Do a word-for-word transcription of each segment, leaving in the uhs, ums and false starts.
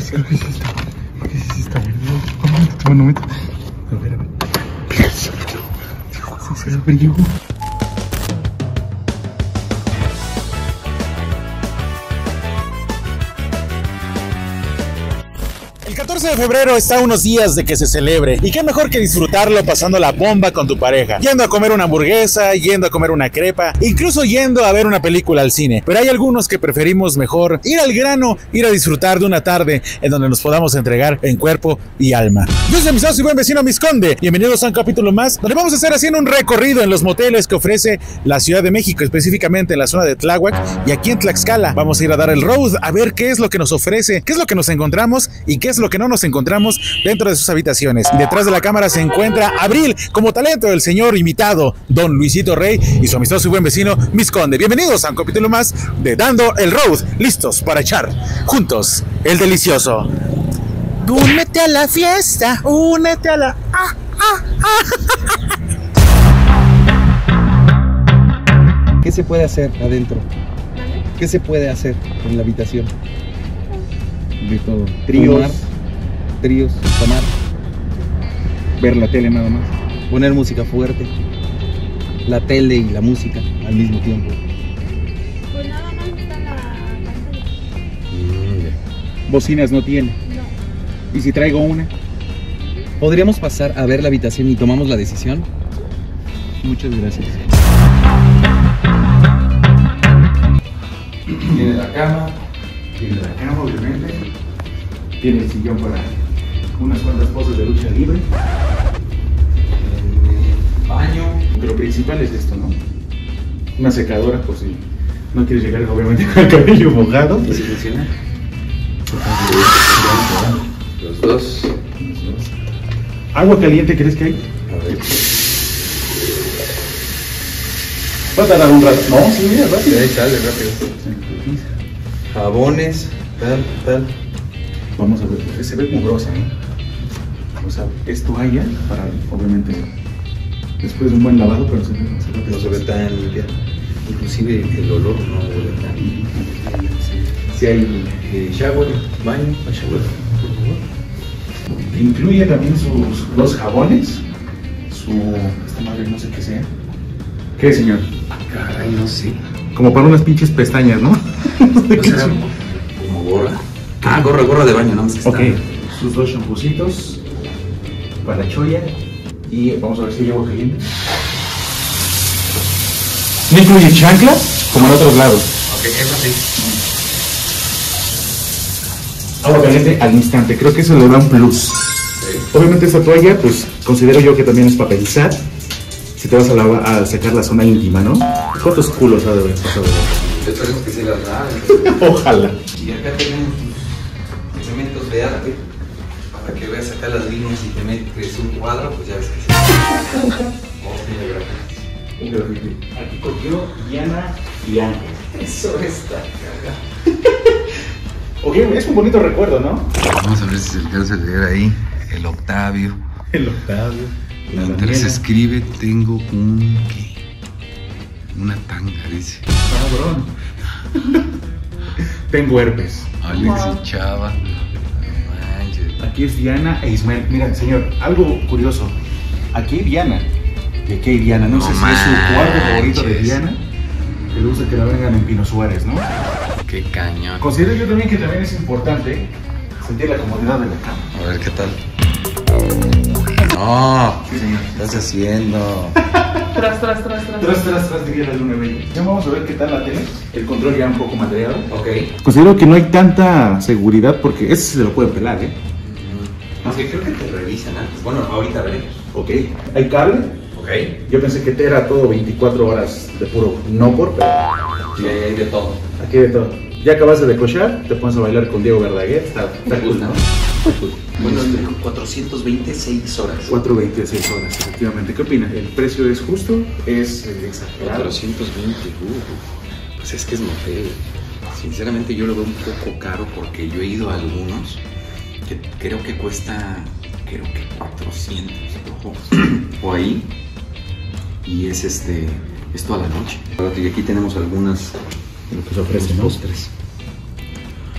creo que sí está. Creo que sí, sí está. Un momento. A ver, a ver. Sí se abrió. El catorce de febrero está a unos días de que se celebre, y qué mejor que disfrutarlo pasando la bomba con tu pareja, yendo a comer una hamburguesa, yendo a comer una crepa, incluso yendo a ver una película al cine. Pero hay algunos que preferimos mejor ir al grano, ir a disfrutar de una tarde en donde nos podamos entregar en cuerpo y alma. Yo soy mi socio y buen vecino Misconde. Bienvenidos a un capítulo más donde vamos a estar haciendo un recorrido en los moteles que ofrece la Ciudad de México, específicamente en la zona de Tláhuac y aquí en Tlaxcala. Vamos a ir a dar el road a ver qué es lo que nos ofrece, qué es lo que nos encontramos y qué es lo que no nos encontramos dentro de sus habitaciones. Detrás de la cámara se encuentra Abril, como talento del señor invitado Don Luisito Rey y su amistoso y buen vecino Misconde. Bienvenidos a un capítulo más de Dando el Road, listos para echar juntos el delicioso. Únete a la fiesta, únete a la... Ah, ah, ah. ¿Qué se puede hacer adentro? ¿Qué se puede hacer en la habitación? De todo. Tríos, tomar, tríos, tomar, ver la tele nada más, poner música fuerte, la tele y la música al mismo tiempo. Pues nada más está la pantalla. Mm. Bocinas no tiene. No. ¿Y si traigo una? ¿Podríamos pasar a ver la habitación y tomamos la decisión? Muchas gracias. Tiene la cama. Tiene la cama, obviamente. Tiene el sillón para unas cuantas poses de lucha libre. El baño. Lo principal es esto, ¿no? Una secadora por si no quieres llegar, obviamente, con el cabello mojado. ¿Y si funciona? Los dos. Los dos. ¿Agua caliente crees que hay? A ver. Va a tardar un rato. No, sí, mira, rápido. Ahí sale rápido. Jabones, tal, tal. Vamos a ver, se ve mugrosa, ¿no? O sea, es toalla para, obviamente, después de un buen lavado, pero se ve, se ve, No se ve tan limpia. Inclusive el olor no huele tan. Si hay Eh, shower, baño, shower, por favor. incluye también sus los jabones, su esta madre no sé qué sea. ¿Qué, señor? Caray, no sé. Como para unas pinches pestañas, ¿no? O sea, como gorra. Ah, gorra, gorra de baño, no me está. Ok, sus dos champucitos para choya y vamos a ver si hay agua caliente. ¿No incluye chanclas? Como en otros lados. Ok, eso sí. Agua caliente al instante, creo que eso le da un plus. Sí. Obviamente esta toalla, pues considero yo que también es para pensar si te vas a, lavar, a sacar la zona íntima, ¿no? ¿Cuántos culos ha de haber pasado? Esperemos que sí las laven. Ojalá. Y acá tenemos elementos de arte para que veas acá las líneas y te metes un cuadro, pues ya ves que sí. Oh, tiene gracias. Aquí cogió Diana y Ángel. Eso está cagado. Ok, es un bonito recuerdo, ¿no? Vamos a ver si se alcanza a leer ahí el Octavio. El Octavio. La Mientras se escribe, tengo un... ¿qué? Una tanga, dice. Cabrón. Tengo herpes. Alexis Chava. No manches. Aquí es Diana e Ismael. Mira, señor, algo curioso. Aquí hay Diana. Y aquí hay Diana. No, No sé si es su cuarto favorito de manches. Diana. Que le gusta que la vengan en Pino Suárez, ¿no? Qué cañón. Considero yo también que también es importante sentir la comodidad de la cama. A ver, ¿qué tal? No, Sí, señor. ¿qué estás haciendo? Tras, tras, tras, tras. Tras, tras, tras, diría la luna bella. Ya vamos a ver qué tal la tele. El control ya un poco madreado. Ok. Considero que no hay tanta seguridad porque ese se lo pueden pelar, ¿eh? Aunque creo que te revisan antes. Bueno, ahorita veremos. Ok. ¿Hay cable? Ok. Yo pensé que era todo veinticuatro horas de puro no por, pero Sí, hay de todo. aquí de todo. Ya acabaste de cochar, te pones a bailar con Diego Verdaguer. Está, está cool, ¿no? Está cool. Bueno, cuatrocientos veintiséis horas. cuatro veintiséis horas, efectivamente. ¿Qué opinas? ¿El precio es justo? ¿Es eh, exagerado? cuatrocientos veinte, uh, pues es que es motel. Sinceramente yo lo veo un poco caro porque yo he ido a algunos que creo que cuesta, creo que cuatrocientos, ojo, o ahí, y es este, es toda la noche. Y aquí tenemos algunas Lo que se ofrece, ¿no? postres.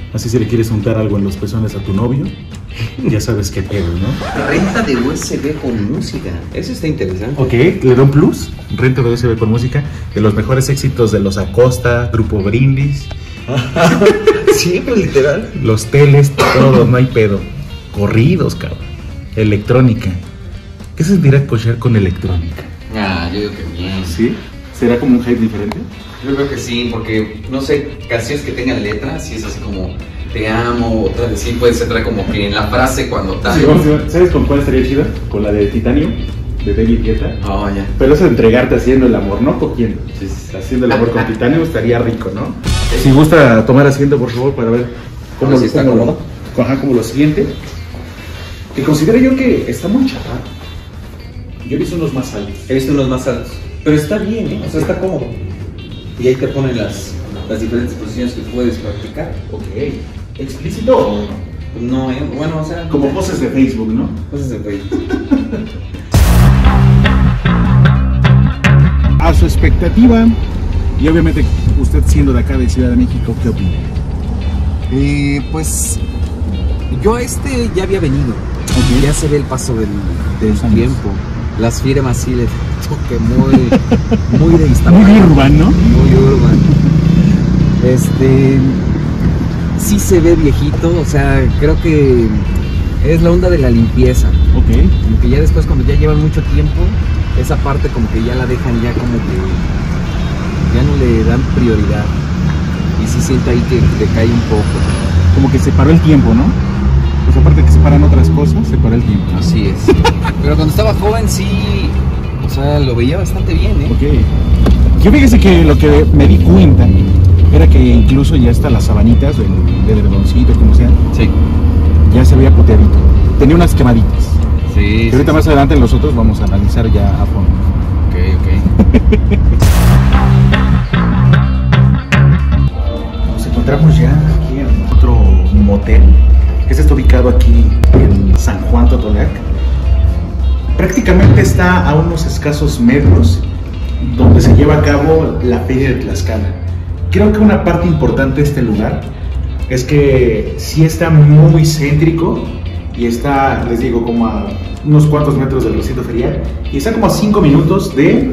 Así si le quieres untar algo en los pezones a tu novio, ya sabes qué pedo, ¿no? Renta de U S B con música. Eso está interesante. Ok, le doy un plus. Renta de U S B con música. De los mejores éxitos de los Acosta, Grupo Brindis. Sí, pues literal. Los teles, todo, no hay pedo. Corridos, cabrón. Electrónica. ¿Qué se sentirá cochear con electrónica? Ah, yo digo que bien. ¿Sí? ¿Será como un hype diferente? Yo creo que sí, porque, no sé, canciones que tengan letras, sí es así como te amo, o tal vez sí puede ser como que en la frase cuando tal. Sí, ¿sabes con cuál estaría chida? Con la de Titanium, de David Guetta. Oh, ya. Pero eso de entregarte haciendo el amor, no cogiendo. Sí, sí, haciendo el amor con Titanium estaría rico, ¿no? Sí. Si gusta tomar asiento, por favor, para ver cómo, si está cómo, cómodo. Lo, ajá, como lo siguiente. Que considero yo que está muy chaparro. Yo he visto unos más altos. He visto unos más altos. Pero está bien, ¿eh? O sea, está cómodo. Y ahí te ponen las, las diferentes posiciones que puedes practicar. Ok. ¿Explícito o no? Pues no, ¿eh? Bueno, o sea... Como poses de Facebook, ¿no? Poses de Facebook. A su expectativa, y obviamente usted siendo de acá de Ciudad de México, ¿qué opina? Eh, pues yo a este ya había venido. Okay. Ya se ve el paso del, del Los años. tiempo. Las firmas sí le toque muy, muy de Instagram. Muy urban, ¿no? Muy urban. Este sí se ve viejito, o sea, creo que es la onda de la limpieza. Ok. Como que ya después, cuando ya llevan mucho tiempo, esa parte como que ya la dejan ya como que ya no le dan prioridad. Y sí siento ahí que decae un poco. Como que se paró el tiempo, ¿no? Pues aparte que se paran otras cosas, se paró el tiempo. Así es. Pero cuando estaba joven sí, o sea, lo veía bastante bien, ¿eh? Ok. Yo fíjese que lo que me di cuenta era que incluso ya hasta las sabanitas del, del edredoncito, como sea, Sí. ya se veía puteadito. Tenía unas quemaditas. Sí. Y ahorita sí, más sí. adelante los otros vamos a analizar ya a fondo. Ok, ok. Nos encontramos ya aquí en otro motel. Este está ubicado aquí en San Juan Totolac. Prácticamente está a unos escasos metros donde se lleva a cabo la Feria de Tlaxcala. Creo que una parte importante de este lugar es que sí está muy céntrico y está, les digo, como a unos cuantos metros del recinto ferial y está como a cinco minutos de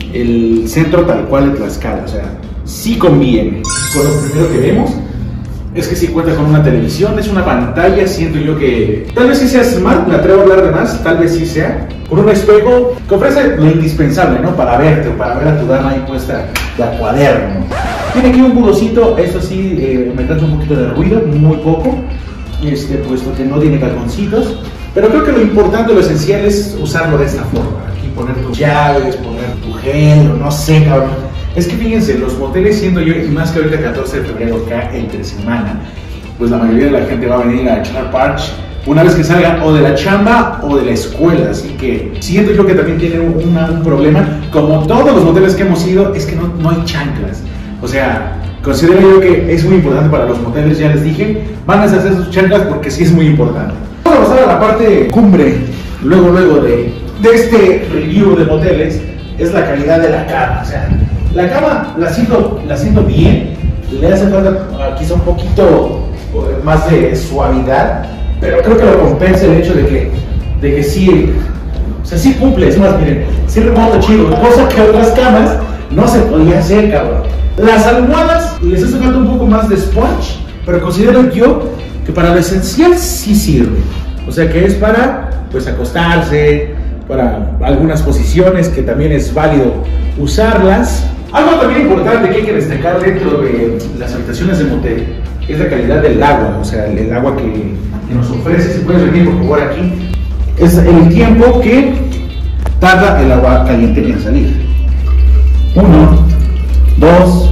el centro tal cual de Tlaxcala. O sea, sí conviene. Con lo primero que vemos es que sí cuenta con una televisión, es una pantalla, siento yo que tal vez sí sea smart, me atrevo a hablar de más, tal vez sí sea, con un espejo que ofrece lo indispensable, ¿no? Para verte o para ver a tu dama ahí puesta de a cuaderno. Tiene aquí un budocito, eso sí, eh, me causa un poquito de ruido, muy poco, este, puesto que no tiene calzoncitos, pero creo que lo importante, lo esencial es usarlo de esta forma, aquí poner tus llaves, poner tu gel, o no sé, cabrón. Es que fíjense, los moteles, siendo yo, y más que ahorita catorce de febrero, acá entre semana, pues la mayoría de la gente va a venir a echar parch una vez que salga o de la chamba o de la escuela, así que siento yo que también tiene una, un problema, como todos los moteles que hemos ido, es que no, no hay chanclas. O sea, considero yo que es muy importante para los moteles, ya les dije, van a hacer sus chanclas porque sí es muy importante. Vamos a pasar a la parte cumbre, luego, luego de, de este review de moteles, es la calidad de la cama. O sea, la cama la siento, la siento bien, le hace falta quizá un poquito más de suavidad, pero creo que lo compensa el hecho de que, de que sí, o sea, sí cumple. Es más, miren, sí remonta chido, cosa que otras camas no se podía hacer, cabrón. Las almohadas les hace falta un poco más de sponge, pero considero yo que para lo esencial sí sirve. O sea, que es para, pues, acostarse, para algunas posiciones que también es válido usarlas. Algo también importante que hay que destacar dentro de las habitaciones de motel es la calidad del agua, o sea, el, el agua que, que nos ofrece. Si puedes venir por favor aquí, es el tiempo que tarda el agua caliente en salir. Uno, dos,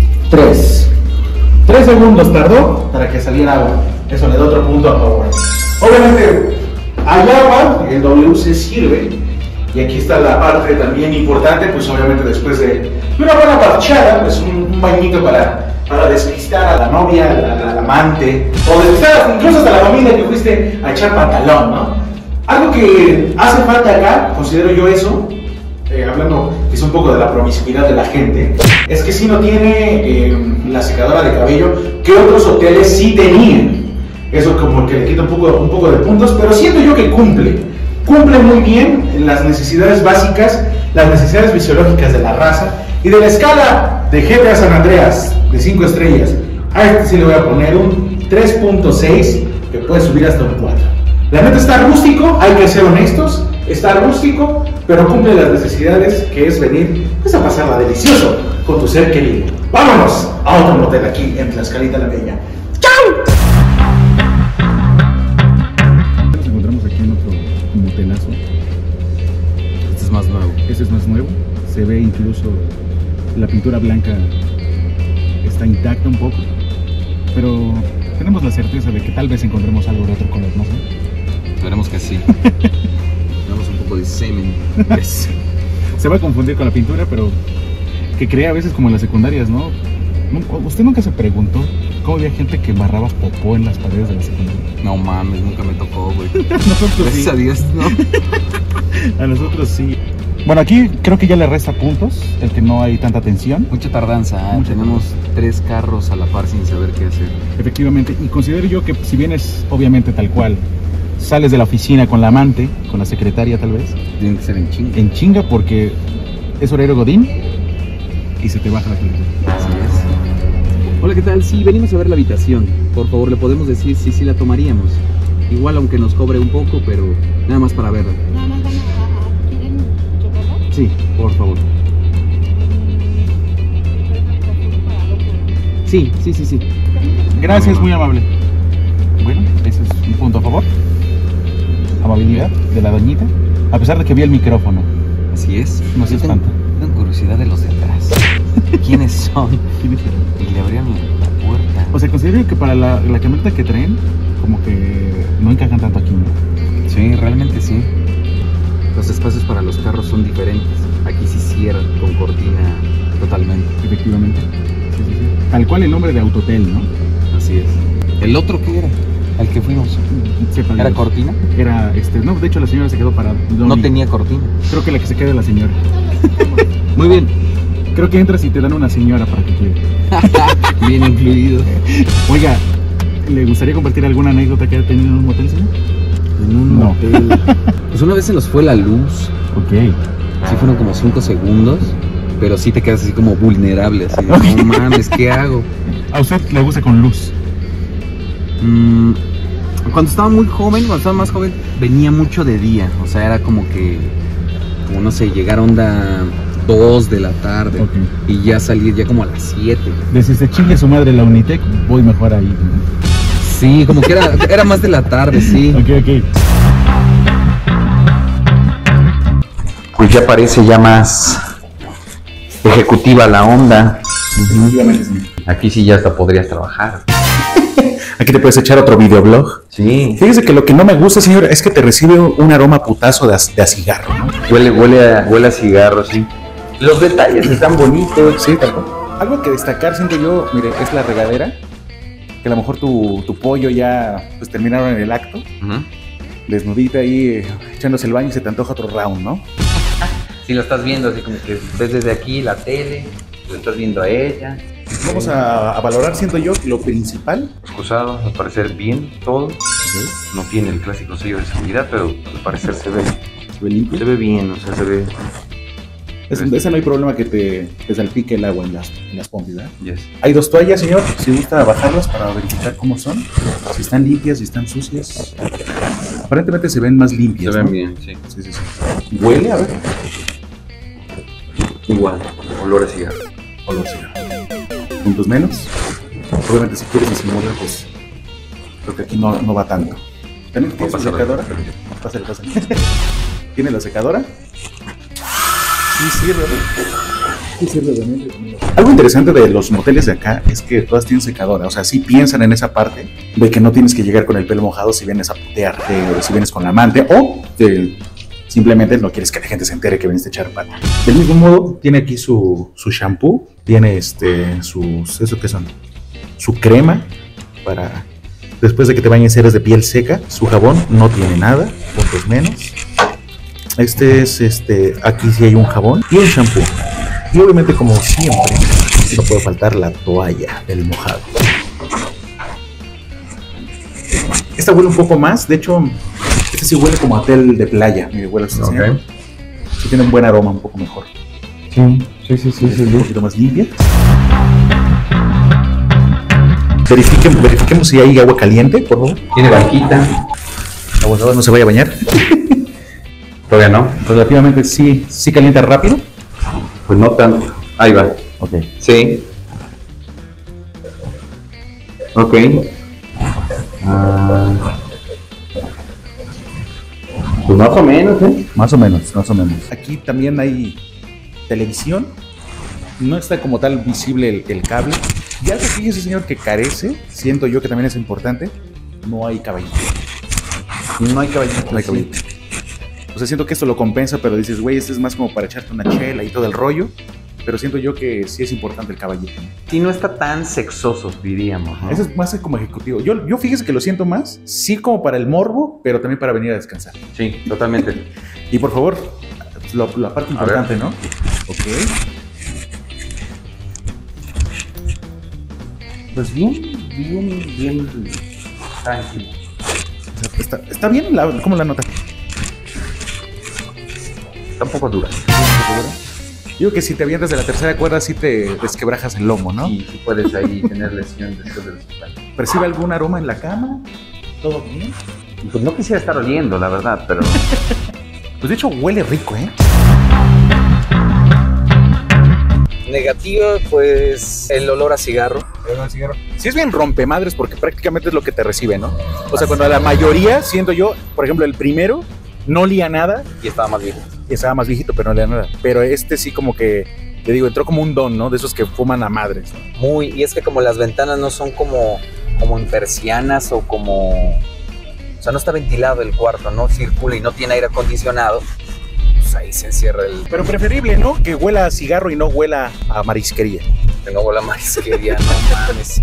tres. Tres segundos tardó para que saliera agua. Eso le da otro punto a favor. Obviamente, hay agua, el W C sirve. Y aquí está la parte también importante, pues obviamente después de una buena parchada, pues un, un bañito para, para despistar a la novia, a la, a la amante, o despistar incluso hasta la familia que fuiste a echar pantalón, ¿no? Algo que hace falta acá, considero yo eso, eh, hablando quizá un poco de la promiscuidad de la gente, es que si no tiene eh, la secadora de cabello que otros hoteles sí tenían. Eso como que le quita un poco, un poco de puntos, pero siento yo que cumple. Cumple muy bien las necesidades básicas, las necesidades fisiológicas de la raza. Y de la escala de G T A San Andreas de cinco estrellas, a este sí le voy a poner un tres punto seis, que puede subir hasta un cuatro. La neta está rústico, hay que ser honestos, está rústico, pero cumple las necesidades, que es venir pues, a pasarla delicioso con tu ser querido. Vámonos a otro motel aquí en Tlaxcalita la Bella. ¡Chao! Nos encontramos aquí en otro motelazo. Este es más nuevo. Este es más nuevo. Se ve incluso la pintura blanca está intacta un poco, pero tenemos la certeza de que tal vez encontremos algo de otro color, ¿no? Esperemos que sí. Tenemos un poco de semen. Yes. Se va a confundir con la pintura, pero que crea a veces como en las secundarias, ¿no? ¿Usted nunca se preguntó cómo había gente que embarraba popó en las paredes de la secundaria? No mames, nunca me tocó, güey. Nosotros Gracias sí. a Dios, ¿no? A nosotros sí. Bueno, aquí creo que ya le resta puntos el que no hay tanta tensión. Mucha tardanza, ¿eh? Mucha Tenemos tres carros a la par sin saber qué hacer. Efectivamente, y considero yo que si vienes obviamente tal cual, sales de la oficina con la amante, con la secretaria tal vez, Tienen que ser en chinga. en chinga porque es horario godín y se te baja la calidad. Así es. Hola, ¿qué tal? Sí, venimos a ver la habitación. Por favor, le podemos decir si sí la tomaríamos. Igual aunque nos cobre un poco, pero nada más para verla. Nada más van a, a- ¿quieren checarla? Sí, por favor. Sí, sí, sí, sí. Gracias, muy amable. Bueno, ese es un punto a favor. Amabilidad de la doñita, a pesar de que vi el micrófono. Así es. No se Yo tengo- espanta. tengo curiosidad de los de atrás. ¿Quiénes son? ¿Quién es él? Y le abrieron la puerta. O sea, considero que para la, la camioneta que traen, como que no encajan tanto aquí, ¿no? Sí, realmente sí. Los espacios para los carros son diferentes. Aquí sí cierran con cortina totalmente. Efectivamente. Sí, sí, sí. Tal cual el nombre de Autotel, ¿no? Así es. ¿El otro qué era? Al que fuimos. Sepa ¿Era Dios. cortina? Era, este, no, de hecho la señora se quedó parada. No tenía cortina. Creo que la que se queda es la señora. Muy bien. Creo que entras y te dan una señora para que cuide. Bien incluido. Oiga, ¿le gustaría compartir alguna anécdota que haya tenido en un motel, señor? En un No. hotel. Pues una vez se nos fue la luz. Ok. Sí fueron como cinco segundos. Pero sí te quedas así como vulnerable. Así de, Ok. no mames, ¿qué hago? ¿A usted le gusta con luz? Mm, cuando estaba muy joven, cuando estaba más joven, venía mucho de día. O sea, era como que, como no sé, llegar onda dos de la tarde. Ok. Y ya salir ya como a las siete. Desde se chingue su madre la Unitec, voy mejor ahí. Sí, como que era, era más de la tarde, sí. Ok, ok. Pues ya parece ya más ejecutiva la onda. Definitivamente sí. Aquí sí ya hasta podrías trabajar. Aquí te puedes echar otro videoblog. Sí. Fíjese que lo que no me gusta, señor, es que te recibe un aroma putazo de a, de a cigarro, ¿no? Huele, huele, a, huele a cigarro, sí. Los detalles están bonitos. Sí, tal cual. Algo que destacar, siento yo, mire, es la regadera. Que a lo mejor tu, tu pollo ya pues terminaron en el acto. Ujú. Desnudita ahí, eh, echándose el baño y se te antoja otro round, ¿no? Sí, lo estás viendo, así como que ves desde aquí la tele, lo estás viendo a ella. Vamos a, a valorar, siento yo, lo principal. Excusado, al parecer bien todo. No tiene el clásico sello de seguridad, pero al parecer se ve, Se ve limpio. se ve bien, o sea, se ve. Es- ese no hay problema que te, te salpique el agua en las, en las pompis, ¿verdad? Yes. Hay dos toallas, señor. Si gusta bajarlas para verificar cómo son. Si están limpias, si están sucias. Aparentemente se ven más Se limpias, ven ¿no? bien, sí. Sí, sí, sí. Huele, a ver. Igual, olor a cigarro. Olor a cigarro. Puntos menos. Obviamente si quieres disimular, pues creo que aquí no, no va tanto. ¿También tiene su pasa nada. secadora? Pásale, pásale. ¿Tiene la secadora? Sí sirve. Sí sirve también. Algo interesante de los moteles de acá es que todas tienen secadora. O sea, sí piensan en esa parte de que no tienes que llegar con el pelo mojado si vienes a putearte o si vienes con la amante o que simplemente no quieres que la gente se entere que viniste a echar pata. Del mismo modo, tiene aquí su, su shampoo, tiene este, sus, ¿eso qué son? Su crema para después de que te bañes eres de piel seca. Su jabón no tiene nada, puntos menos. Este es, este, aquí sí hay un jabón y un shampoo. Y obviamente, como siempre, no puede faltar la toalla del mojado. Esta huele un poco más, de hecho, este sí huele como a hotel de playa. Mire, huele así. Ok. Sí tiene un buen aroma, un poco mejor. Sí, sí, sí, sí, sí. Un poquito más limpia. Verifiquemos, verifiquemos si hay agua caliente, por favor. Tiene banquita. Aguas, no se vaya a bañar. Todavía no. Relativamente sí, sí calienta rápido. Pues no tanto. Ahí va. Ok. Sí. Ok. Ah. Pues más o menos, ¿eh? Más o menos, más o menos. Aquí también hay televisión. No está como tal visible el, el cable. Ya que fíjese, señor, que carece, siento yo que también es importante, no hay caballito. No hay caballito. No hay caballito. O sea, siento que esto lo compensa, pero dices, güey, este es más como para echarte una chela y todo el rollo. Pero siento yo que sí es importante el caballito. Sí, no está tan sexoso, diríamos, ¿no? Eso es más como ejecutivo. Yo, yo fíjese que lo siento más, sí como para el morbo, pero también para venir a descansar. Sí, totalmente. Y por favor, lo, la parte importante, ¿no? Ok. Pues bien, bien, bien tranquilo. Está, está bien, la, ¿cómo la nota? Está un poco dura. Digo que si te avientas de la tercera cuerda sí te desquebrajas el lomo, ¿no? Sí, sí puedes ahí tener lesión después de los cincuenta. ¿Percibe algún aroma en la cama? ¿Todo bien? Pues no quisiera estar oliendo, la verdad, pero... Pues de hecho huele rico, ¿eh? Negativa, pues el olor a cigarro. El olor a cigarro. Sí es bien rompemadres porque prácticamente es lo que te recibe, ¿no? O sea, cuando la mayoría, siento yo, por ejemplo, el primero no olía nada. Y estaba más viejo. Y estaba más viejito, pero no olía nada. Pero este sí como que, te digo, entró como un don, ¿no? De esos que fuman a madres, ¿no? Muy, y es que como las ventanas no son como, como en persianas o como... O sea, no está ventilado el cuarto, no circula y no tiene aire acondicionado. Pues ahí se encierra el... Pero preferible, ¿no? Que huela a cigarro y no huela a marisquería. Que no huela a marisquería, no mames, sí.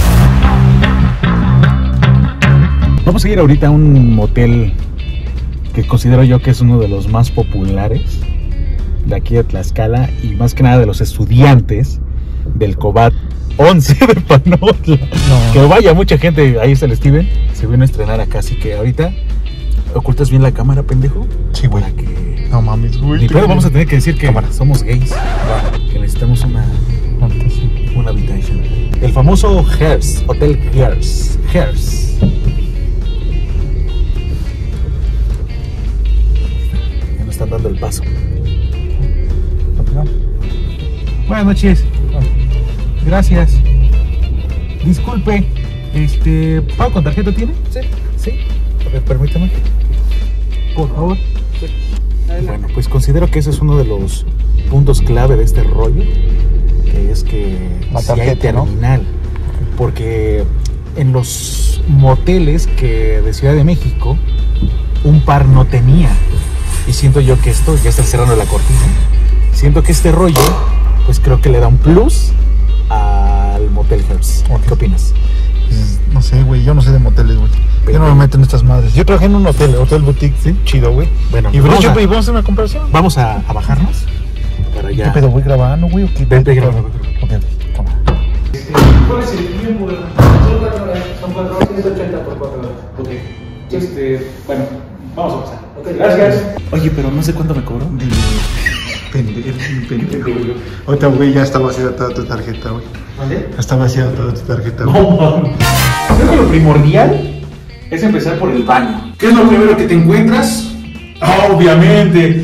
Vamos a ir ahorita a un motel que considero yo que es uno de los más populares de aquí de Tlaxcala y más que nada de los estudiantes del Cobat once de Panotla. No. Que vaya, mucha gente, ahí está el Steven, se vino a estrenar acá, así que ahorita ocultas bien la cámara, pendejo. Sí, güey. Para que... No mames, güey. Ni pedo, vamos a tener que decir que Cámara. somos gays, que necesitamos una, una habitación. El famoso Hearst, Hotel Hearst, Hearst. Ya nos están dando el paso. Buenas noches. Gracias. Disculpe, este, ¿pago con tarjeta tiene? Sí. Sí. A ver, permítame. Por favor. Sí. Bueno, pues considero que ese es uno de los puntos clave de este rollo, que es que La sí hay tarjeta, ¿no? terminal, porque en los moteles que de Ciudad de México un par no tenía, y siento yo que esto ya está cerrando la cortina. Siento que este rollo, pues creo que le da un plus al Motel Hearst. Ok. ¿Qué opinas? Mm, No sé, güey, yo no sé de moteles, güey. Yo no me meto en estas madres. Yo trabajé en un hotel, hotel boutique, ¿sí? Chido, güey. Bueno, Y vamos de hecho, a- güey, vamos a hacer una comparación. Vamos a, a bajarnos para ya. ¿Qué pedo, voy grabando, güey? ¿O qué Ven, pedo? ven, graba, Ok, cámara. ¿Cuál es el tiempo? Son cuatro horas, son cuatro horas, ciento ochenta por cuatro horas. Ok. Este, bueno, vamos a pasar. Gracias. Oye, pero no sé cuánto me cobró. Pendejo, pendejo, güey. Ahorita, güey, ya está vaciada toda tu tarjeta, güey. ¿Vale? Ya está vaciada toda tu tarjeta, güey. No, mames. Creo que lo primordial es empezar por el baño. ¿Qué es lo primero que te encuentras? Obviamente.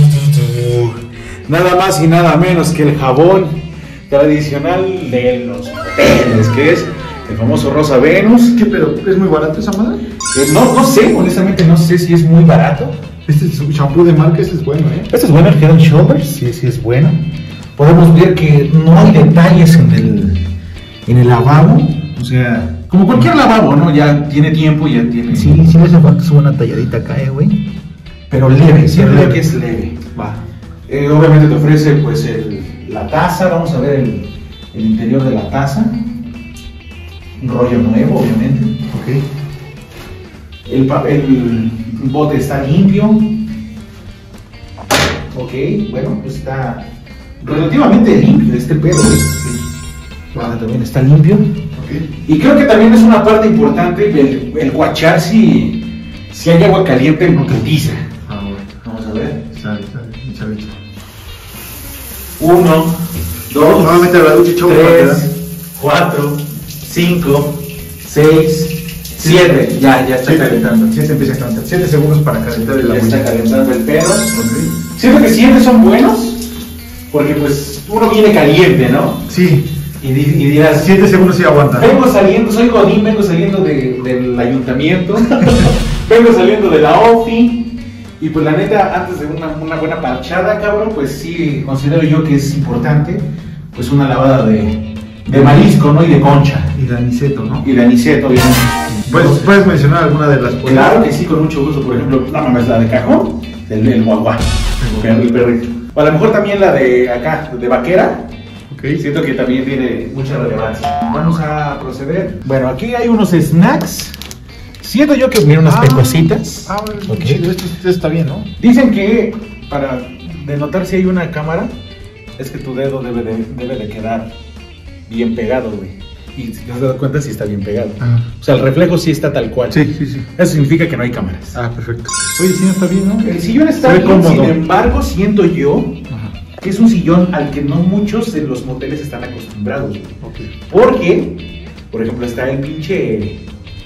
Nada más y nada menos que el jabón tradicional de los hoteles, que es el famoso Rosa Venus. ¿Qué pedo? ¿Es muy barato esa madre? Que no, no sé, honestamente no sé si es muy barato. Este es un shampoo de marca, este es bueno, ¿eh? Este es bueno, el Head and Shoulders, sí, sí es bueno. Podemos ver que no hay detalles en el, en el lavabo. O sea, como cualquier lavabo, ¿no? Ya tiene tiempo, ya tiene... Sí, sí le hace falta su buena talladita acá, eh, güey. Pero leve, siempre leve. que es leve. Va. Eh, obviamente te ofrece pues el, la taza, vamos a ver el, el interior de la taza. Un rollo nuevo, obviamente. Ok. El, pa- el bote está limpio. Ok, bueno, pues está relativamente limpio este pedo, güey. Ah, también está limpio. Okay. Y creo que también es una parte importante el, el guachar si, si hay agua caliente en putiza. Ah, bueno. Vamos a ver. Sale, sale, sale. Uno, dos, vamos a meter la ducha, tres, cuatro, cinco, seis, siete. Ya, ya está siete, calentando. siete empieza a calentar. siete segundos para calentar el Ya agua. está calentando el pedo. Okay. Siento que siete son buenos, porque pues uno viene caliente, ¿no? Sí. Y, di, y dirás, siete segundos y aguanta. Vengo saliendo, soy Godín, vengo saliendo de, del ayuntamiento, vengo saliendo de la O F I, y pues la neta, antes de una, una buena parchada, cabrón, pues sí considero yo que es importante, pues una lavada de, de marisco, ¿no? Y de concha. Y de aniceto, ¿no? Y de aniceto, obviamente. ¿Puedes, ¿Puedes mencionar alguna de las cosas? Claro que sí, con mucho gusto. Por ejemplo, no mames, la de cajón, el, el guaguá, el perrito. O a lo mejor también la de acá, de vaquera. Okay. Siento que también tiene mucha relevancia. Vamos a proceder. Bueno, aquí hay unos snacks. Siento yo que mira unas ah, pecositas. Ah, bueno, okay. Chido, esto, esto está bien, ¿no? Dicen que para denotar si hay una cámara, es que tu dedo debe de, debe de quedar bien pegado, güey. Y si te has dado cuenta, sí está bien pegado. Ah. O sea, el reflejo sí está tal cual. Sí, sí, sí. Eso significa que no hay cámaras. Ah, perfecto. Oye, sí, está bien, ¿no? El sillón está bien, cómodo. Sin embargo, siento yo que es un sillón al que no muchos de los moteles están acostumbrados. Okay. Porque, por ejemplo, está el pinche,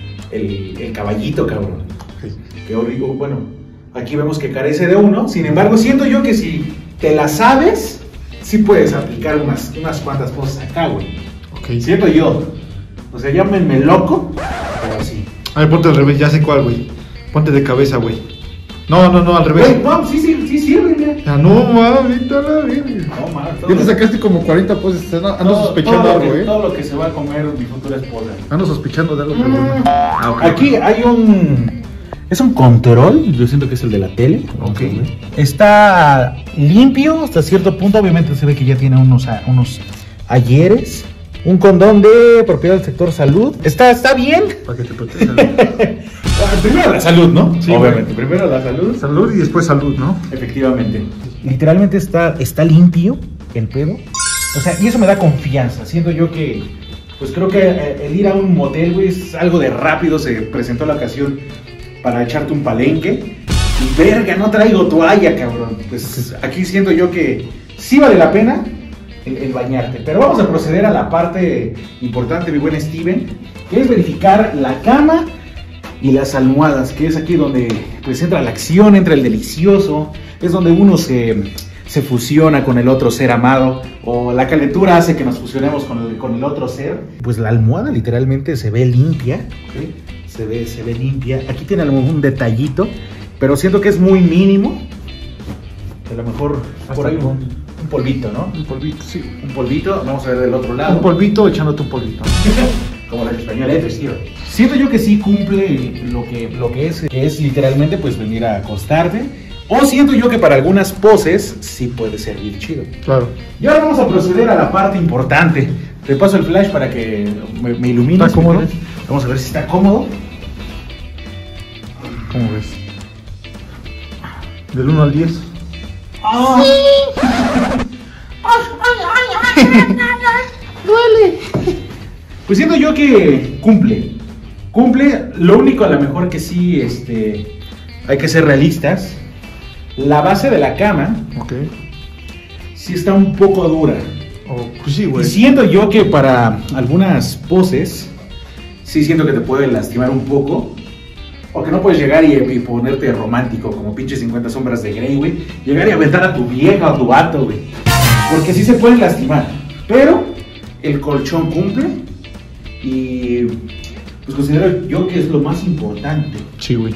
el, el caballito, cabrón. Okay. Que horrible, bueno, aquí vemos que carece de uno. Sin embargo, siento yo que si te la sabes, sí puedes aplicar unas, unas cuantas cosas acá, güey. Ok. Siento yo. O sea, llámenme loco, pero sí. A ver, ponte al revés, ya sé cuál, güey. Ponte de cabeza, güey. No, no, no, al revés. Güey, no, sí, sí, sí sirve, mira. Ah, no, mamita la verga. No, man, Ya te sacaste como cuarenta poses. Ando todo, sospechando todo algo, que, eh. Todo lo que se va a comer mi futura esposa. Ando sospechando de algo, pero Mm. bueno. Ah, okay. Aquí hay un... Es un control, yo siento que es el de la tele. Ok. Está limpio hasta cierto punto, obviamente se ve que ya tiene unos, unos ayeres. Un condón de propiedad del sector salud. Está, está bien. Para que te proteja. Primero la salud, ¿no? Sí, obviamente. Primero la salud. Salud y después salud, ¿no? Efectivamente. Literalmente está, está limpio el pedo. O sea, y eso me da confianza. Siento yo que, pues creo que el ir a un motel, güey, es algo de rápido. Se presentó la ocasión para echarte un palenque. Y verga, no traigo toalla, cabrón. Pues aquí siento yo que sí vale la pena el, el bañarte. Pero vamos a proceder a la parte importante, mi buen Steven, que es verificar la cama y las almohadas, que es aquí donde pues entra la acción, entra el delicioso, es donde uno se, se fusiona con el otro ser amado, o la calentura hace que nos fusionemos con el, con el otro ser. Pues la almohada literalmente se ve limpia, ¿sí? se, ve, se ve limpia. Aquí tiene a lo mejor un detallito, pero siento que es muy mínimo. A lo mejor Hasta por ahí con... un, un polvito, ¿no? Un polvito, sí. Un polvito, vamos a ver del otro lado. Un polvito echándote un polvito. Como la española depresiva. Siento yo que sí cumple lo que, lo que es, que es literalmente pues venir a acostarte. O siento yo que para algunas poses sí puede servir chido. Claro. Y ahora vamos a proceder a la parte importante. Te paso el flash para que me, me ilumines. ¿Está cómodo? Vamos a ver si está cómodo. ¿Cómo ves? Del uno al diez. ¡Ah! Duele. Pues siento yo que cumple. Cumple. Lo único a lo mejor que sí este, hay que ser realistas. La base de la cama Ok. sí está un poco dura. Oh, pues sí, Y güey. siento yo que para algunas poses, sí siento que te puede lastimar un poco. O que no puedes llegar y, y ponerte romántico, como pinche cincuenta sombras de Grey, güey. Llegar y aventar a tu vieja o a tu vato, güey. Porque sí se pueden lastimar. Pero el colchón cumple. Y pues considero yo que es lo más importante. Sí, güey.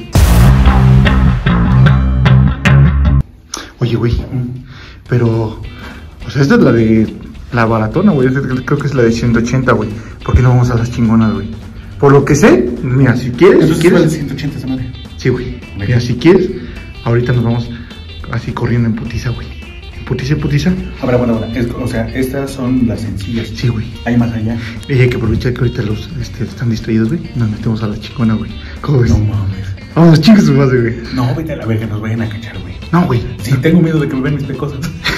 Oye, güey. Pero, o sea, esta es la de la baratona, güey. Creo que es la de ciento ochenta, güey. ¿Por qué no vamos a las chingonas, güey? Por lo que sé, mira, si quieres, si quieres. ciento ochenta esa madre. Sí, güey. Mira, si quieres, ahorita nos vamos así corriendo en putiza, güey. En putiza, en putiza. Ahora, bueno, bueno. Es, o sea, estas son las sencillas. Sí, güey. Hay más allá. Y hay que aprovechar que ahorita los este, están distraídos, güey. Nos metemos a la chingona, güey. ¿Cómo ves? No mames. Vamos, chingas su madre, güey. No, vete a la verga, nos vayan a cachar, güey. No, güey. Sí, tengo miedo de que me vean mis cosas.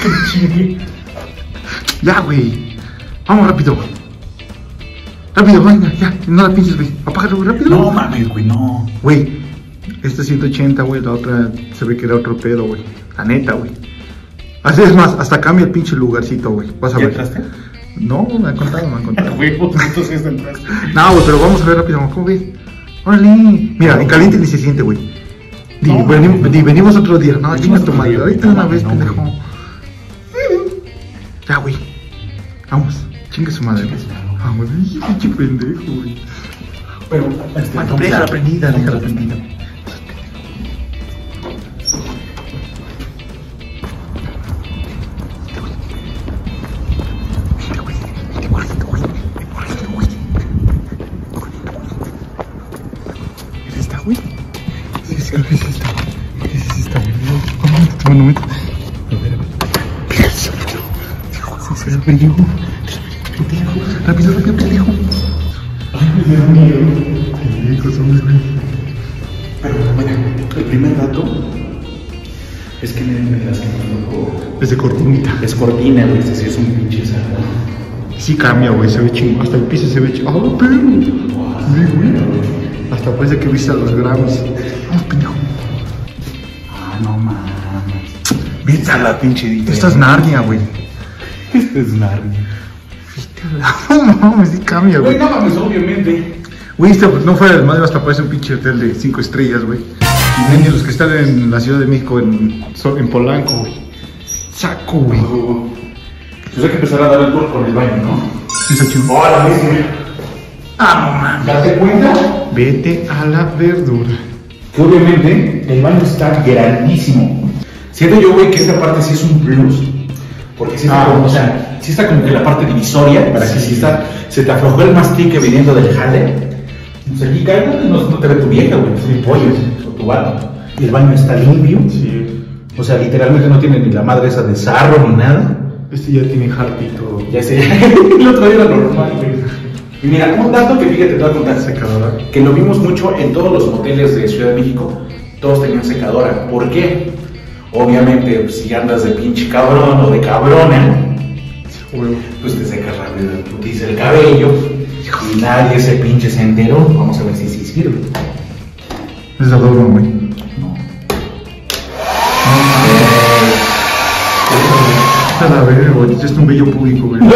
Ya, güey. Vamos rápido. Rápido, venga, ya. No la pienses, güey. Apágalo, güey, rápido. No mames, güey, no. Güey, esta es ciento ochenta, güey. La otra se ve que era otro pedo, güey. La neta, güey. Así es más, hasta cambia el pinche lugarcito, güey. Vas a ¿Ya ver. entraste? No, me han contado, me han contado. Güey, vos entonces entraste. No, güey, pero vamos a ver rápido, ¿cómo ves? Órale. Mira, en caliente ni se siente, güey. Di, No, venimos, no, di, no. venimos otro día. No, Venimos chinga tu otro madre. día, Ahorita güey. una No, vez, no, pendejo. güey. Ya, güey. Vamos. Chinga su madre. Chinga su madre. Vamos, pinche pendejo, güey. Pero, este, Bueno, vamos déjala a- prendida, vamos déjala a- prendida. ¿Es esta, güey? Sí, sí, creo que es esta. Creo que es esta, güey. Bueno, mete. A ver, a ver. Sí, sí, pendejo. Rápido, rápido, pendejo. Ay, me da miedo. Pendejos, hombre, güey. Pero, bueno, el primer dato es que me me das que me tocó. Es de cortinita. Es cortina, güey, este sí es un pinche salón. Sí cambia, güey, se ve chingón. Hasta el piso se ve chingón. ¡Ah, perro! Sí, güey. Hasta parece que viste a los gramos. ¡Ah, pendejo! Ah, no mames. Viste a la pinche diferencia. Esta es Narnia, güey. Esta es Narnia. No mames, sí cambia, Güey, güey. no mames, obviamente. Güey, esta no fuera del madre, hasta parece un pinche hotel de cinco estrellas, güey. Y ni los que están en la Ciudad de México, en, en Polanco, güey. Saco, güey. Pues hay que empezar a dar el tour con el baño, ¿no? Sí, está chido. Hola, mismo. Ah, no mames. Date cuenta Vete a la verdura. que obviamente el baño está grandísimo. Siento yo, güey, que esta parte sí es un plus. Porque sí está, Ah, como, o sea, sí está como que la parte divisoria, para que si está, se te aflojó el mastique viniendo del jale, pues aquí cae, no, no te ve tu vieja, güey, tu pollo o tu vato. Y el baño está limpio, Sí. o sea, literalmente no tiene ni la madre esa de sarro ni nada. Este ya tiene harty y todo. Ya sé, el otro día era normal, güey. Y mira, un dato que fíjate, te voy a contar, Secadora. que lo vimos mucho en todos los moteles de Ciudad de México, todos tenían secadora. ¿Por qué? Obviamente, pues, si andas de pinche cabrón o de cabrona, Huevo. pues te secas rápido el putiza el cabello y nadie se pinche se enteró. Vamos a ver si sí sirve. Es de adorno, güey. No. A la verga, güey. Este es un bello público, güey.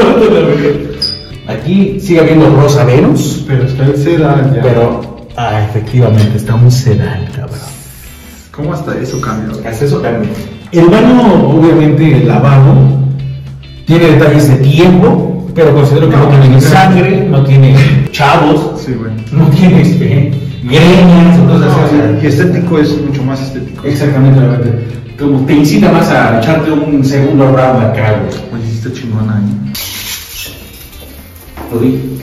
Aquí sigue habiendo Rosa Venus, Pero está el sedal ya. pero ah, efectivamente está un sedal, cabrón. ¿Cómo hasta eso cambia, güey? Hasta eso cambia. El baño, obviamente, el lavabo, tiene detalles de tiempo, pero considero que no, No, tiene ni sí. sangre, no tiene chavos, Sí, güey. no tiene este, greñas o cosas así. o sea, Y estético es mucho más estético. Exactamente, realmente. Como te incita más a echarte un segundo round acá, güey. Oye, sí está chingona, ¿eh? Lo di.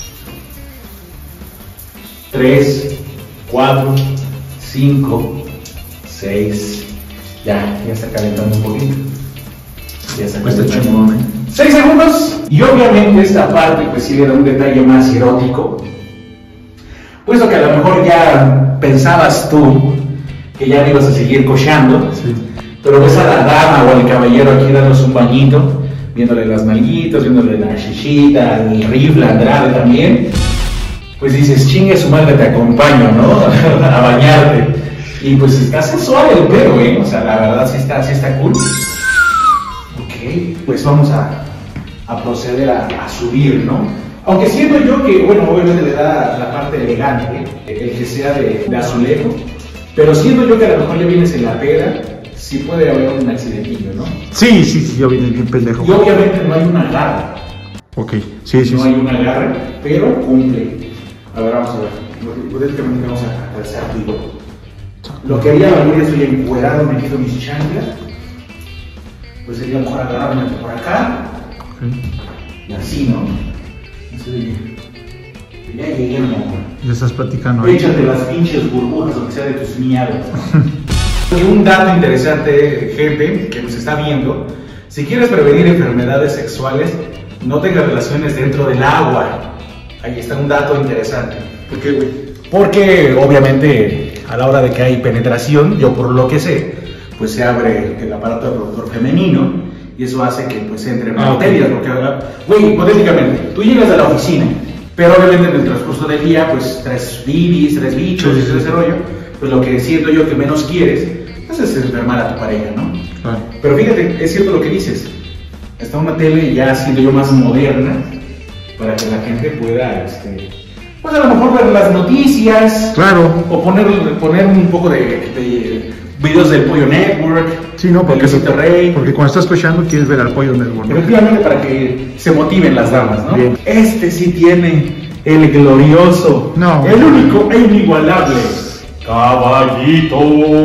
Tres, cuatro, cinco, seis. Ya, ya está calentando un poquito. Ya está Pues está calentando. chingón, ¿eh? Seis segundos. Y obviamente esta parte pues sí le da un detalle más erótico. Puesto que a lo mejor ya pensabas tú que ya no ibas a seguir cocheando. Sí. Pero ves a la dama o al caballero aquí dándose un bañito, viéndole las nalguitas, viéndole la chichita, el rifle, Andrade también, pues dices, chingue su madre, te acompaño, ¿no? A bañarte. Y pues está sensual el pedo, ¿eh? O sea, la verdad sí está, sí está cool. Ok, pues vamos a, a proceder a, a subir, ¿no? Aunque siento yo que, bueno, obviamente le da la parte elegante, el que sea de, de azulejo, pero siento yo que a lo mejor le vienes en la pera, sí puede haber un accidentillo, ¿no? Sí, sí, sí, ya vienes bien pendejo. Y obviamente no hay un agarre, Ok, sí, sí, no sí. hay un agarre, pero cumple. A ver, vamos a ver, directamente vamos a calzar tú y yo. Lo que haría venir, estoy encuerado, me quito mis chanclas, pues sería mejor agarrarme por acá, Ok. y así, ¿no? Así de bien. Ya llegué, mi amor. Ya estás platicando ahí. Échate las pinches burbujas, lo que sea de tus miados. Y un dato interesante, gente que nos está viendo: si quieres prevenir enfermedades sexuales, no tengas relaciones dentro del agua. Ahí está un dato interesante. ¿Por qué, güey? Porque obviamente a la hora de que hay penetración, yo por lo que sé, pues se abre el, el aparato reproductor femenino y eso hace que pues entre Ah, bacterias, porque, güey, hipotéticamente, tú llegas a la oficina, pero obviamente en el transcurso del día, pues traes bibis, traes bichos, Sí, y sí, todo sí. ese rollo, pues lo que siento yo que menos quieres, pues es enfermar a tu pareja, ¿no? Claro. Pero fíjate, es cierto lo que dices, está una tele ya siendo yo más moderna, para que la gente pueda, este, pues a lo mejor ver las noticias, Claro. o poner, poner un poco de, de videos del Pollo Network, Sí, no, porque, del Luisito Rey, porque cuando estás escuchando quieres ver al Pollo Network, ¿no? efectivamente para que se motiven las damas, ¿no? Bien. Este sí tiene el glorioso, No. el único e inigualable caballito.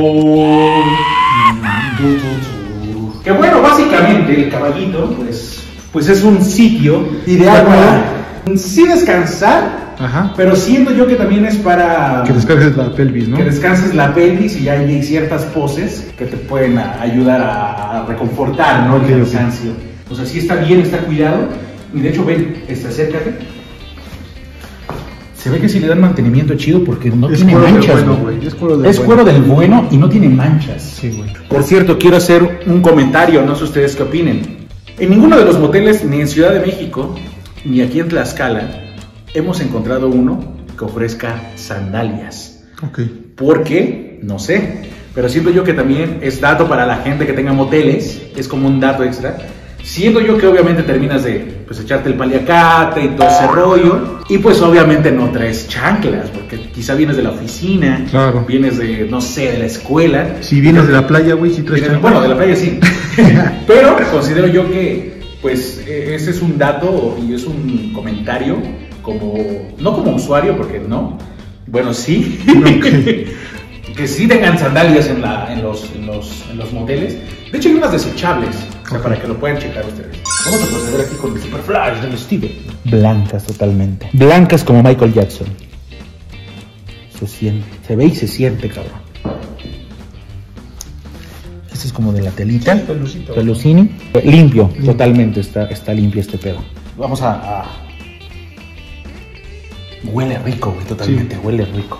Que bueno, básicamente el caballito, pues, pues es un sitio ideal para sí descansar, Ajá. pero siento yo que también es para Que descargues la pelvis, ¿no? que descanses la pelvis y hay ciertas poses que te pueden a- ayudar a, a reconfortar, ¿no? Ok, El ok. cansancio. O sea, sí está bien, está cuidado. Y de hecho, ven, este, acércate. Se ve que sí le dan mantenimiento chido porque no Es tiene cuero del manchas, bueno, güey. güey, es cuero del Es bueno. cuero del bueno y no tiene manchas. Sí, güey. Por cierto, quiero hacer un comentario, no sé ustedes qué opinen. En ninguno de los moteles, ni en Ciudad de México, ni aquí en Tlaxcala, hemos encontrado uno que ofrezca sandalias. Ok. ¿Por qué? No sé. Pero siento yo que también es dato para la gente que tenga moteles, es como un dato extra. Siento yo que obviamente terminas de pues, echarte el paliacate y todo ese rollo. Y pues obviamente no traes chanclas, porque quizá vienes de la oficina, Claro. vienes de, no sé, de la escuela. Si vienes de la playa, güey, si traes Vienes- chanclas. Bueno, de la playa sí. Pero considero yo que, pues, eh, ese es un dato y es un comentario como, no como usuario, porque no. Bueno, sí. Que sí tengan sandalias en, la, en, los, en, los, en los moteles. De hecho, hay unas desechables, o sea, Ok. para que lo puedan checar ustedes. Vamos a proceder aquí con el Super Flash del Steven. Blancas totalmente. Blancas como Michael Jackson. Se siente, se ve y se siente, cabrón. Este es como de la telita. Sí, pelucito. Pelucini. Limpio, totalmente está, está limpio este pedo. Vamos a, a... Huele rico, güey, totalmente, Sí. huele rico.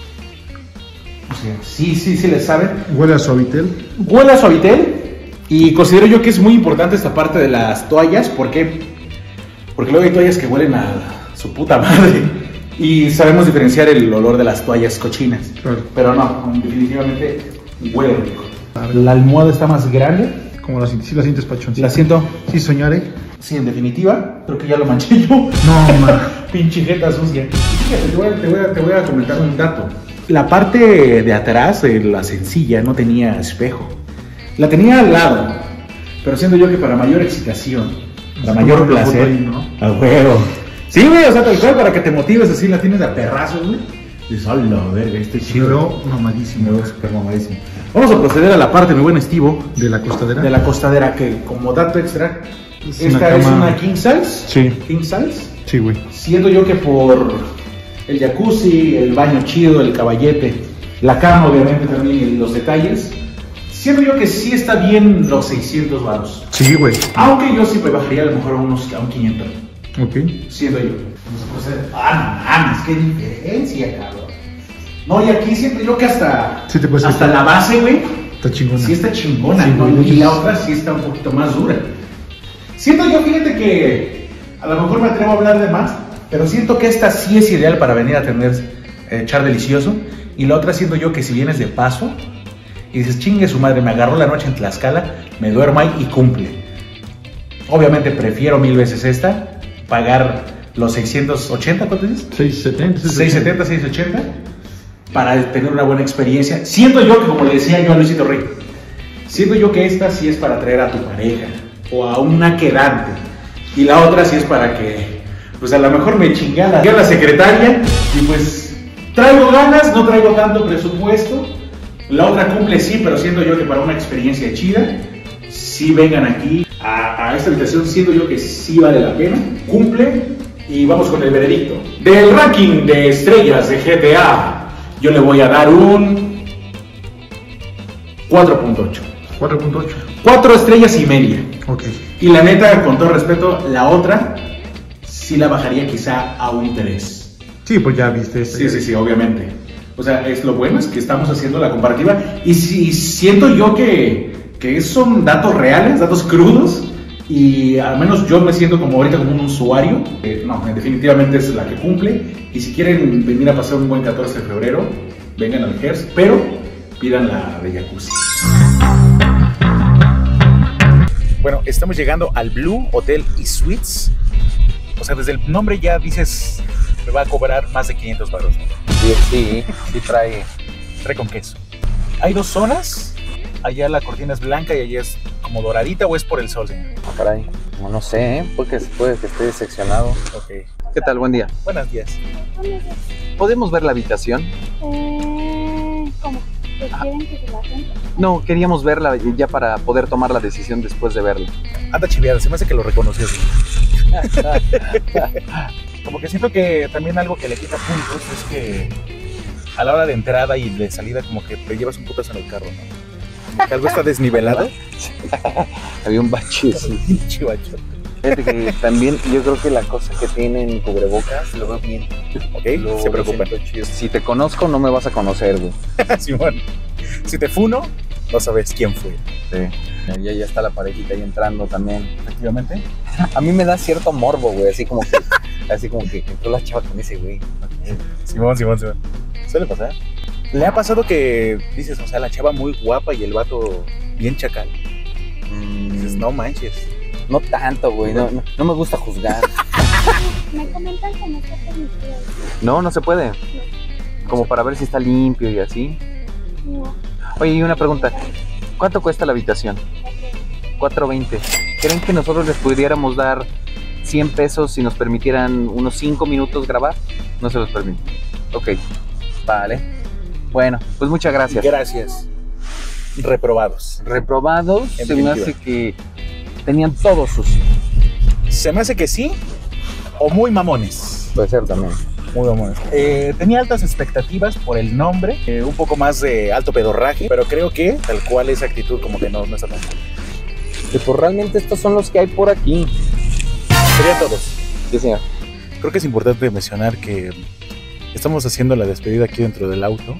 O sea, sí, sí, sí le saben. Huele a Suavitel. Huele a Suavitel y considero yo que es muy importante esta parte de las toallas. ¿Por qué? Porque luego hay toallas que huelen a su puta madre y sabemos diferenciar el olor de las toallas cochinas. Claro. Pero no, definitivamente huele rico. La almohada está más grande. Como la sientes, sí la sientes pachoncita. La siento, Sí, soñaré. sí, en definitiva. Creo que ya lo manché yo. No, man. Pinche jeta sucia. Fíjate, te voy, a, te, voy a, te voy a comentar un dato. La parte de atrás de la sencilla no tenía espejo. La tenía al lado. Pero siento yo que para mayor excitación, para Pues mayor tomar una placer. foto ahí, ¿no? A huevo. Sí, güey, o sea, tal cual para que te motives así, la tienes de a perrazos, güey. Dices, hola, verga, este Sí, chido. veo Me mamadísimo. veo súper mamadísimo. Vamos a proceder a la parte, mi buen Estivo, De la costadera. de la costadera, que como dato extra, Es esta una es cama- una king size. Sí. King size. Sí, güey. Siento yo que por el jacuzzi, el baño chido, el caballete, la cama obviamente también y los detalles, siento yo que sí está bien los seiscientos varos. Sí, güey. Aunque yo sí me bajaría a lo mejor a unos a un quinientos. Ok. Siento yo. Vamos a proceder. Ah, no mames, qué diferencia, cabrón. No, y aquí siento yo que hasta, Sí te puedes hasta quitar. la base, güey, Está chingona. sí está chingona, Sí, ¿no? güey. Y la otra sí está un poquito más dura. Siento yo, fíjate que a lo mejor me atrevo a hablar de más, pero siento que esta sí es ideal para venir a tener, eh, echar delicioso. Y la otra siento yo que si vienes de paso y dices, chingue su madre, me agarró la noche en Tlaxcala, me duermo ahí y cumple. Obviamente prefiero mil veces esta, pagar los seiscientos ochenta, ¿cuánto dices? seiscientos setenta. seiscientos setenta, seiscientos ochenta para tener una buena experiencia. Siento yo que, como le decía yo a Luisito Rey, siento yo que esta sí es para traer a tu pareja o a una quedante, y la otra sí es para que, pues a lo mejor me chingue a la, a la secretaria y pues traigo ganas, no traigo tanto presupuesto. La otra cumple sí, pero siento yo que para una experiencia chida, sí vengan aquí a, a esta habitación, siento yo que sí vale la pena, cumple. Y vamos con el veredicto. Del ranking de estrellas de G T A, yo le voy a dar un cuatro punto ocho. cuatro punto ocho. cuatro estrellas y media. Ok. Y la neta, con todo respeto, la otra sí la bajaría quizá a un tres. Sí, pues ya viste esta. Sí, sí, sí, obviamente. O sea, es lo bueno es que estamos haciendo la comparativa y si siento yo que, que son datos reales, datos crudos y al menos yo me siento como ahorita como un usuario. Eh, no, definitivamente es la que cumple y si quieren venir a pasar un buen catorce de febrero, vengan al Hertz, pero pidan la de jacuzzi. Bueno, estamos llegando al Blue Hotel y Suites. O sea, desde el nombre ya dices, me va a cobrar más de quinientos baros, ¿no? Sí, sí, sí trae. Trae con queso. Hay dos zonas. Allá la cortina es blanca y allá es como doradita, ¿o es por el sol, señor? Ah, caray. No, no sé, ¿eh? Porque puede que esté seccionado. Ok. ¿Qué tal? Buen día. Buenos días. ¿Podemos ver la habitación? Eh, ¿Cómo? ¿Que quieren que se la cuente? No, queríamos verla ya para poder tomar la decisión después de verla. Anda chiviada, se me hace que lo reconoció. Como que siento que también algo que le quita puntos es que a la hora de entrada y de salida como que te llevas un putazo en el carro, ¿no? Como que algo está desnivelado. Había un bache, sí. Chivacho. Fíjate que también yo creo que la cosa que tienen cubrebocas lo veo bien. Ok, Lo- se lo preocupen. siento chido. Si te conozco no me vas a conocer, güey. Simón, si te funo, no sabes quién fue. Sí. Ya, ya está la parejita ahí entrando también. Efectivamente. A mí me da cierto morbo, güey, así como que, así como que entró la chava con ese güey. Simón, Simón, Simón. Suele pasar. ¿Le ha pasado que dices, o sea, la chava muy guapa y el vato bien chacal? Dices, Mm, no manches. no tanto, güey, no, no, no me gusta juzgar. Me comentan que no está permitido. No, no se puede. Como para ver si está limpio y así. No, Oye, y una pregunta. ¿Cuánto cuesta la habitación? cuatro veinte. ¿Creen que nosotros les pudiéramos dar cien pesos si nos permitieran unos cinco minutos grabar? No se los permite. Ok, vale. Bueno, pues muchas gracias. Gracias. Reprobados. Reprobados, En se me definitiva. hace que tenían todo sucio. Se me hace que sí, o muy mamones. Puede ser también. Muy mamones. Eh, tenía altas expectativas por el nombre, eh, un poco más de alto pedorraje, pero creo que tal cual esa actitud como que no, no está tan mal. Que pues realmente estos son los que hay por aquí. Serían todos. Sí, señor. Creo que es importante mencionar que estamos haciendo la despedida aquí dentro del auto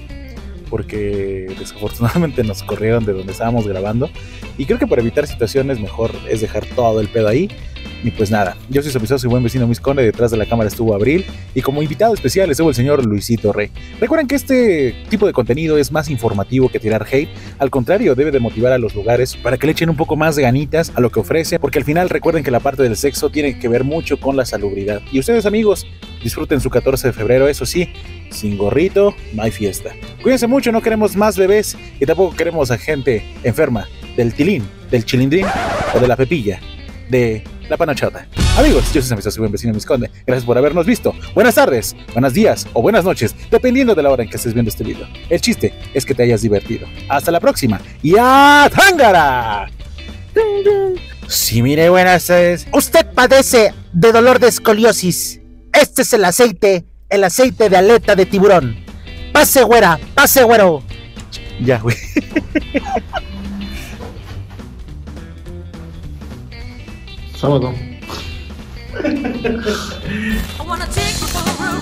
porque desafortunadamente nos corrieron de donde estábamos grabando y creo que para evitar situaciones mejor es dejar todo el pedo ahí. Y pues nada, yo soy su amistoso y buen vecino Luis Conde, detrás de la cámara estuvo Abril y como invitado especial estuvo el señor Luisito Rey. Recuerden que este tipo de contenido es más informativo que tirar hate, al contrario, debe de motivar a los lugares para que le echen un poco más de ganitas a lo que ofrece, porque al final recuerden que la parte del sexo tiene que ver mucho con la salubridad. Y ustedes amigos, disfruten su catorce de febrero, eso sí, sin gorrito, no hay fiesta. Cuídense mucho, no queremos más bebés y tampoco queremos a gente enferma del tilín, del chilindrín o de la pepilla, de la panochota. Amigos, yo soy su amistoso y buen vecino Luis Conde. Gracias por habernos visto. Buenas tardes, buenos días o buenas noches, dependiendo de la hora en que estés viendo este video. El chiste es que te hayas divertido. Hasta la próxima y ¡a Tángara! Sí, mire, buenas tardes. Usted padece de dolor de escoliosis. Este es el aceite, el aceite de aleta de tiburón. Pase, güera, pase, güero. Ya, güey. Sábado. I wanna take you for a